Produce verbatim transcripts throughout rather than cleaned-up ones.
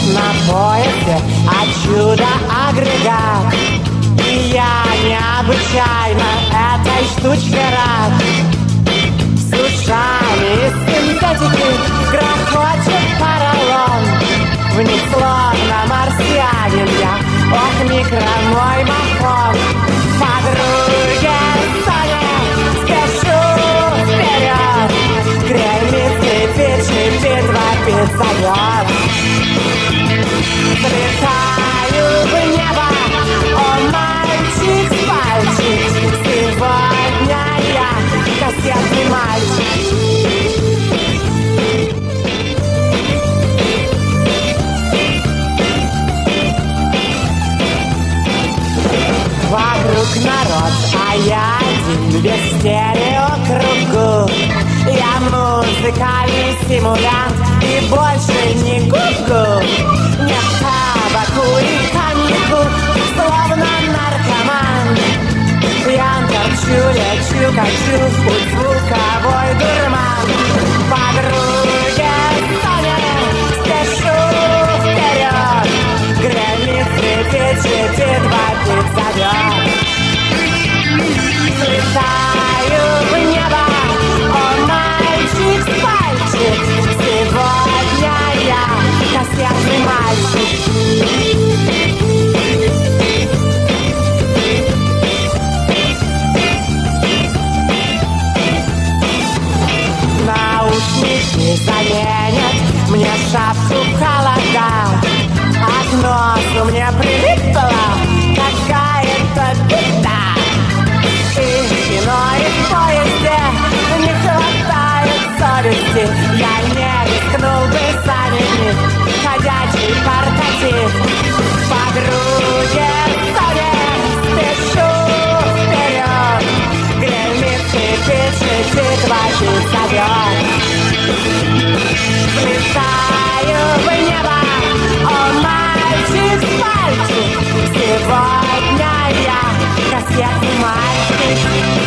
на поезде, а чудо агрегат. И я необычайно этой штучке рад. С ушами из синтетики грохочет поролон. В них словно марсианин я, ох, микромой махон. Подруге Соне спешу вперед, гремит, кипит, шипит, вопит, зовет. Взлетаю в небо, о, мальчик, мальчик, сегодня я кассетный мальчик. Вокруг народ, а я один без стереокругу. Я музыкальный стимулянт и больше не гугу. Нет табаку и коньяку, словно наркоман. Я торчу, лечу, качу, путь звуковой дурман. Подруге Соне спешу вперед, гремит, скрипит, шипит, вопит, зовет. Взлетаю в небо, о, мальчик, мальчик, сегодня я кассетный мальчик. Наушники заменят мне шапку в холода, а к носу мне прилипла какая-то беда. И в кино, и в поезде не хватает совести. Я не рискнул бы санями, ходячий портатив. Подруге Соне спешу вперед, гремит, шипит, шипит, вопит, зовет. Взлетаю в небо, о, мальчик, мальчик, сегодня я кассетный мальчик.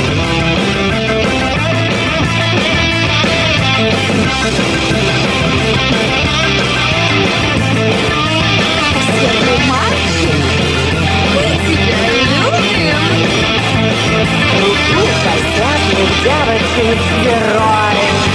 Кассетный мальчик? Мы тебя любим! Люблю кассетных девочек, героев.